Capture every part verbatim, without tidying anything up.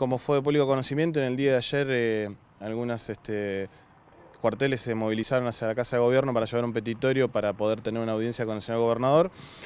como fue de público conocimiento, en el día de ayer eh, algunas este, cuarteles se movilizaron hacia la Casa de Gobierno para llevar un petitorio para poder tener una audiencia con el señor gobernador.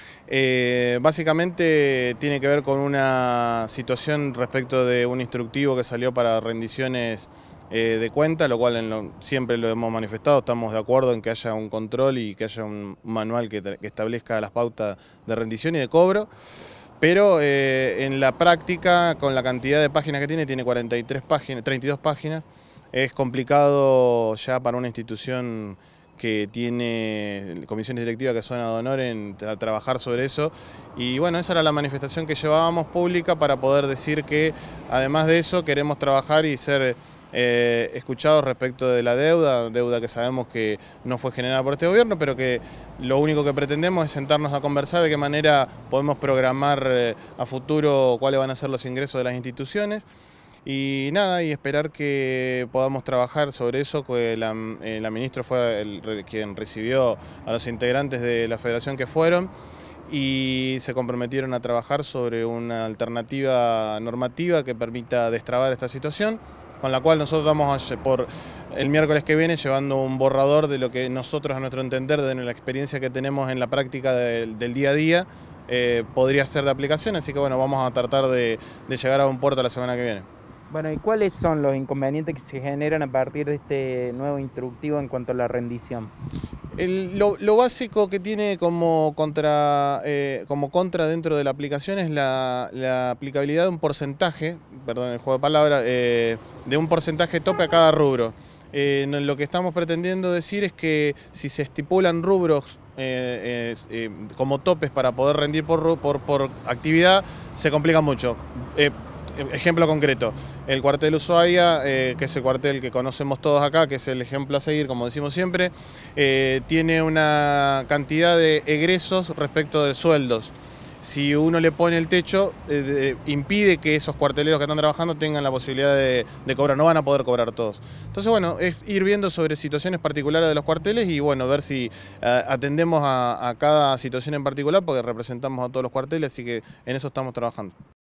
Eh, básicamente tiene que ver con una situación respecto de un instructivo que salió para rendiciones eh, de cuenta, lo cual en lo, siempre lo hemos manifestado, estamos de acuerdo en que haya un control y que haya un manual que, que establezca las pautas de rendición y de cobro. Pero eh, en la práctica, con la cantidad de páginas que tiene, tiene cuarenta y tres páginas, treinta y dos páginas, es complicado ya para una institución que tiene comisiones directivas que son ad honorem en trabajar sobre eso. Y bueno, esa era la manifestación que llevábamos pública para poder decir que, además de eso, queremos trabajar y ser eh, escuchados respecto de la deuda, deuda que sabemos que no fue generada por este gobierno, pero que lo único que pretendemos es sentarnos a conversar de qué manera podemos programar eh, a futuro cuáles van a ser los ingresos de las instituciones. Y nada, y esperar que podamos trabajar sobre eso, que la, eh, la ministra fue el, quien recibió a los integrantes de la federación que fueron y se comprometieron a trabajar sobre una alternativa normativa que permita destrabar esta situación, con la cual nosotros vamos a, por el miércoles que viene llevando un borrador de lo que nosotros, a nuestro entender, de la experiencia que tenemos en la práctica del, del día a día, eh, podría ser de aplicación, así que bueno, vamos a tratar de, de llegar a un puerto la semana que viene. Bueno, ¿y cuáles son los inconvenientes que se generan a partir de este nuevo instructivo en cuanto a la rendición? El, lo, lo básico que tiene como contra, eh, como contra dentro de la aplicación es la, la aplicabilidad de un porcentaje, perdón el juego de palabras, eh, de un porcentaje tope a cada rubro. Eh, lo que estamos pretendiendo decir es que si se estipulan rubros eh, eh, eh, como topes para poder rendir por, por, por actividad, se complica mucho. Eh, Ejemplo concreto, el cuartel Ushuaia, eh, que es el cuartel que conocemos todos acá, que es el ejemplo a seguir, como decimos siempre, eh, tiene una cantidad de egresos respecto de sueldos. Si uno le pone el techo, eh, de, impide que esos cuarteleros que están trabajando tengan la posibilidad de, de cobrar, no van a poder cobrar todos. Entonces, bueno, es ir viendo sobre situaciones particulares de los cuarteles y, bueno, ver si eh, atendemos a, a cada situación en particular, porque representamos a todos los cuarteles, así que en eso estamos trabajando.